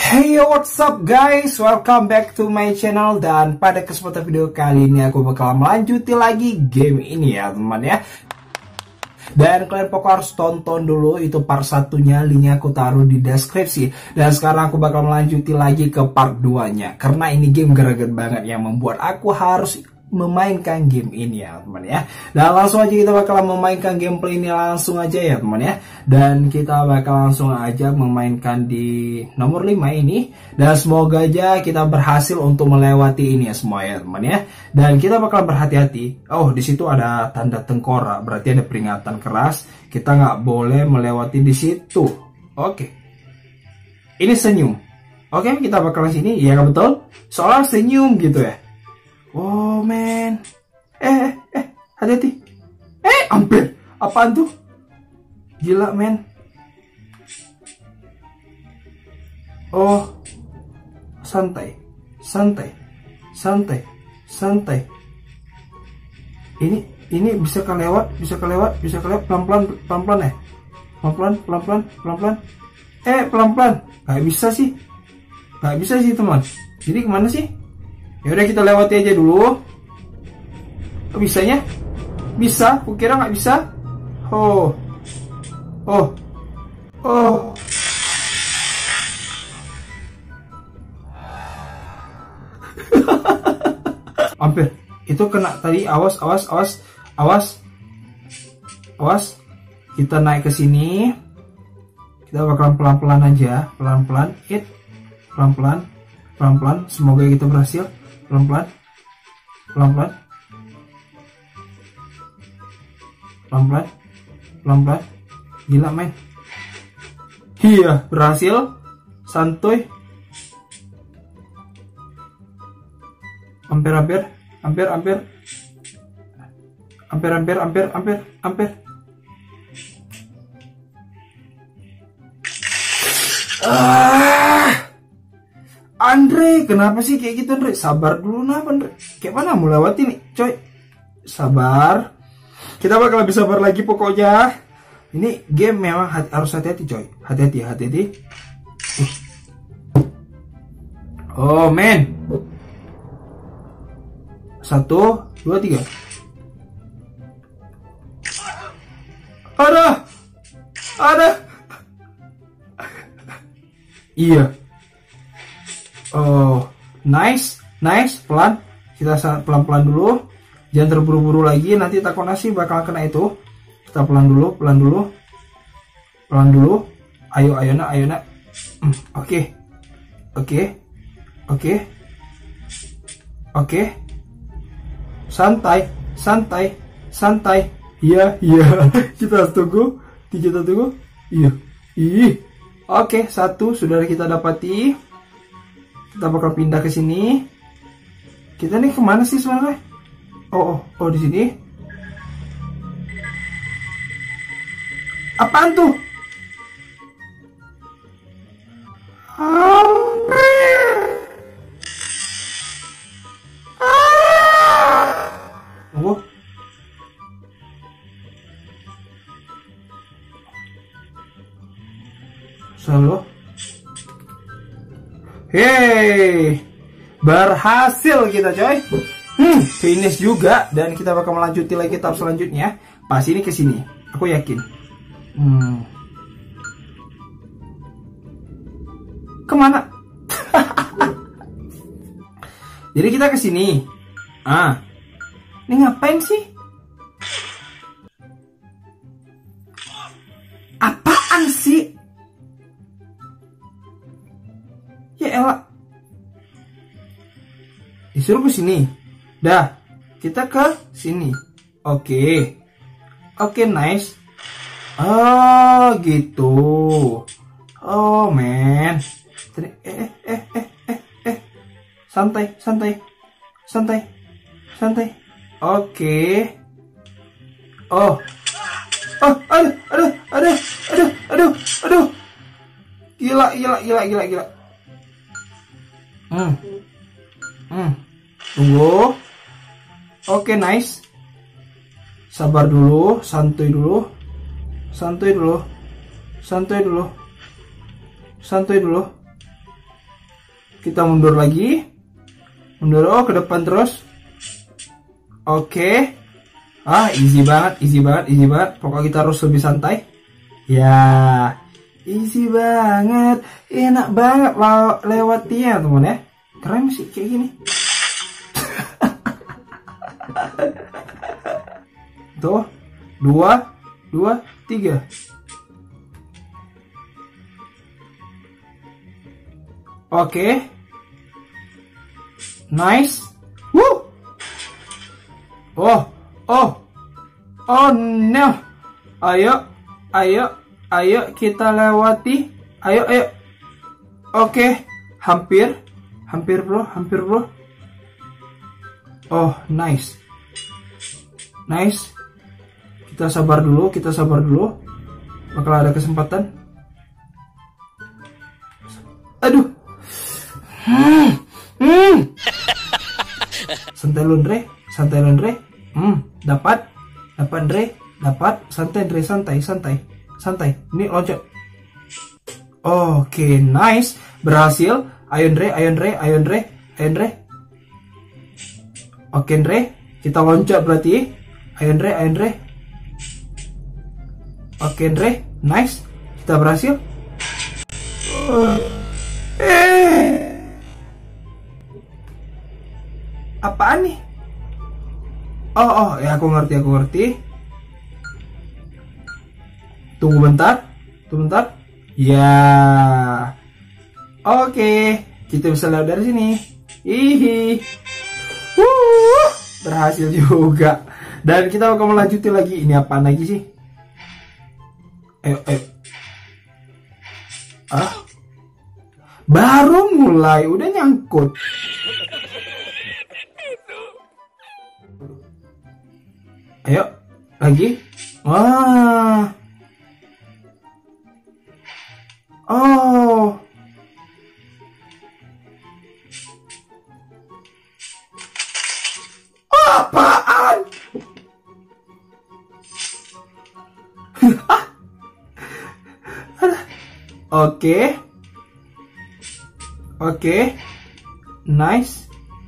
Hey, what's up guys, welcome back to my channel. Dan pada kesempatan video kali ini aku bakal melanjuti lagi game ini ya teman ya. Dan kalian pokoknya harus tonton dulu, itu part satunya, linknya aku taruh di deskripsi. Dan sekarang aku bakal melanjuti lagi ke part 2 nya, karena ini game greget banget yang membuat aku harus memainkan game ini ya teman ya. Dan langsung aja kita bakal memainkan gameplay ini langsung aja ya teman ya. Dan kita bakal langsung aja memainkan di nomor 5 ini. Dan semoga aja kita berhasil untuk melewati ini ya semua ya teman ya. Dan kita bakal berhati-hati. Oh, di situ ada tanda tengkorak, berarti ada peringatan keras. Kita nggak boleh melewati di situ. Oke. Ini senyum. Oke, kita bakal sini. Iya betul. Soalnya senyum gitu ya. Oh men, hati-hati. Hampir. Apaan tuh? Gila men. Oh, santai, santai, santai, santai. Ini bisa kelewat, pelan-pelan, pelan-pelan ya. Pelan-pelan, pelan-pelan, pelan-pelan. Pelan-pelan. Gak bisa sih teman. Jadi kemana sih? Ya udah kita lewati aja dulu. Bisanya? Bisa? Kukira nggak bisa. Oh. Hampir. Itu kena tadi. Awas. Kita naik ke sini. Kita bakalan pelan-pelan aja, pelan-pelan. Pelan-pelan. Semoga kita berhasil. Pelan-pelan. Gila men. Iya, berhasil. Santuy. Hampir. Andre, kenapa sih kayak gitu Andre? Sabar dulu napa Andre? Kayak mana mau lewati nih coy? Sabar. Kita bakal lebih sabar lagi pokoknya. Ini game memang harus hati-hati coy. Hati-hati. Oh men. 1, 2, 3. Ada. Iya. Oh, nice, pelan. Kita pelan-pelan dulu. Jangan terburu-buru lagi, nanti takut nasi bakal kena itu. Kita pelan dulu. Ayo nak. Oke. Santai. Iya. Kita tunggu. Iya. Oke, 1 sudah kita dapati. Kita bakal pindah ke sini. Kita nih kemana sih sebenarnya? Oh, di sini. Apaan tuh? Tunggu. Selalu. Hey, berhasil kita coy. Finish juga. Dan kita bakal melanjuti lagi tahap selanjutnya. Pas ini ke sini, aku yakin. Kemana? Jadi kita ke sini. Ini ngapain sih? Apaan sih? Ya elah. Disuruh ke sini. Dah, kita ke sini. Oke, nice. Oh, gitu. Oh, man. Santai. Oke. Oh. Aduh. Gila. Tunggu. Oke, nice. Sabar dulu, santuy dulu. Kita mundur lagi. Mundur, oh ke depan terus. Oke. Easy banget, easy banget, easy banget. Pokoknya kita harus lebih santai. Ya, easy banget. Enak banget lewatnya teman ya. Keren sih kayak gini. Tuh, 2, 3. Oke. Nice. Woo. Oh no. Ayo kita lewati. Ayo. Oke, hampir bro. Oh, nice. Kita sabar dulu. Bakal ada kesempatan. Aduh. Santai lu, Andre. Dapat Andre. Santai. Ini loncat. Oke, nice. Berhasil. Ayo Andre. Oke, Andre. Kita loncat berarti. Ayo Andre. Oke, Andre. Nice. Kita berhasil. Apaan nih? Oh, ya aku ngerti. Tunggu bentar. Ya. Oke, kita bisa lihat dari sini. Berhasil juga. Dan kita akan melanjutin lagi. Ini apaan lagi sih? Ayo. Baru mulai udah nyangkut. Ayo, lagi. Oh. Apaan? Oke. Nice.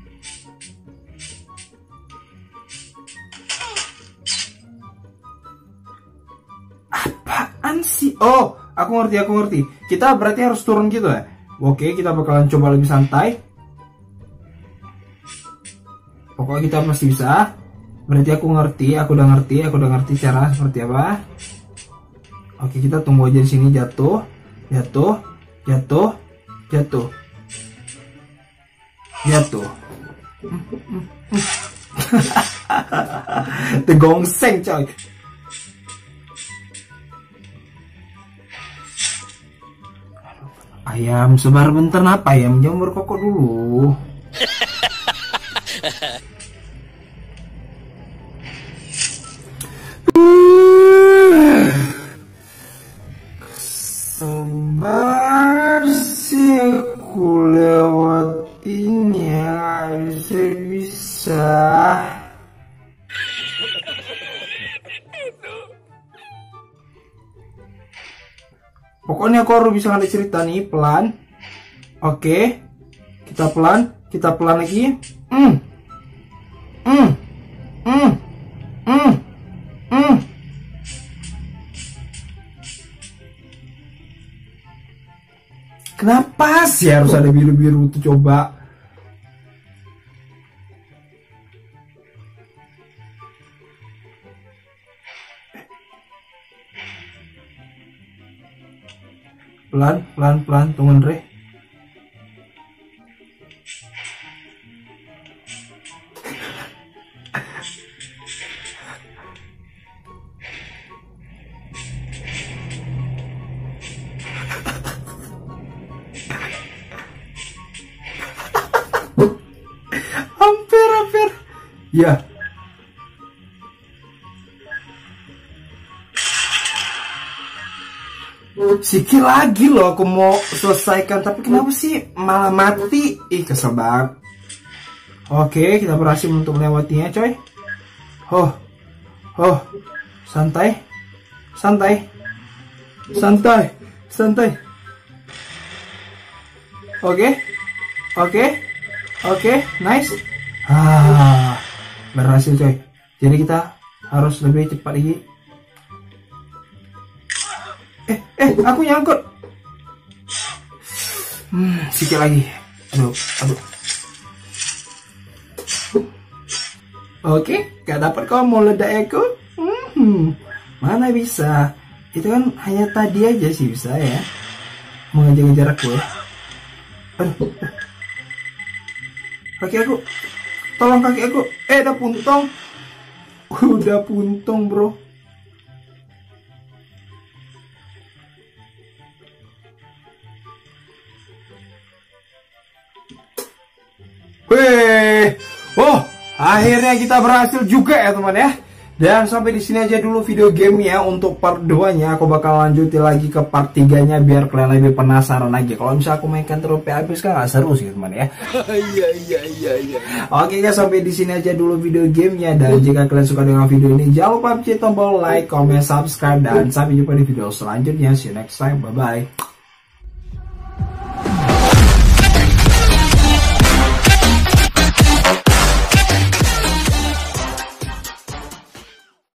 Apaan sih? Oh, aku ngerti. Kita berarti harus turun gitu ya? Oke, kita bakalan coba lebih santai. Pokoknya kita masih bisa. Berarti aku udah ngerti cara seperti apa. Oke, kita tunggu aja di sini. Jatuh. Tegongseng coy. Ayam, sebar bentar apa ayam? Jamur kokok dulu. Sebar sih aku lewatinya bisa. Pokoknya aku harus bisa ngasih cerita nih pelan. Oke, kita pelan lagi. Kenapa sih harus ada biru-biru tuh coba? Pelan, tunggu Andre. Hampir. Ya. Sikit lagi loh aku mau selesaikan, tapi kenapa sih malah mati? Ih, kesel banget. Oke, kita berhasil untuk melewatinya coy. Santai. Oke. Oke, nice. Berhasil coy. Jadi kita harus lebih cepat lagi. Aku nyangkut. Sikit lagi. Aduh. Oke, gak dapat kau mau ledak aku. Mana bisa? Itu kan hanya tadi aja sih bisa ya. Mau ngejar aku ya. Aduh. Kaki aku. Tolong kaki aku. Udah puntung. Udah puntung bro. Akhirnya kita berhasil juga ya teman ya. Dan sampai di sini aja dulu video game ya untuk part 2-nya. Aku bakal lanjutin lagi ke part 3-nya biar kalian lebih penasaran lagi. Kalau misalnya aku mainkan terus habis kan gak seru sih teman ya. Iya. Oke guys, sampai di sini aja dulu video gamenya. Dan jika kalian suka dengan video ini, jangan lupa pencet tombol like, comment, subscribe, dan sampai jumpa di video selanjutnya. See you next time. Bye bye.